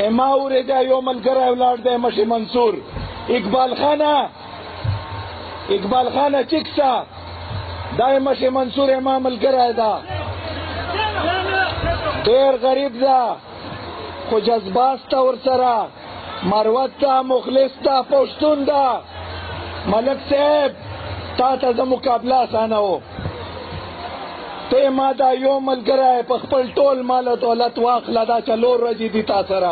ما اورېده یو ملګری ولاړ دی مشي منصور اقبال خانه چکسا دا مشي منصور ما ملګری دا ډېر غریب دا خو جذبات تا ورسره مروت تا مخلص تا پښتون دا ملک صاحب تا ته زه مقابله اسانه و ته ما دا یو ملګری په خپل ټول مال او دولت واخله دا 4 ورځې دي تا سره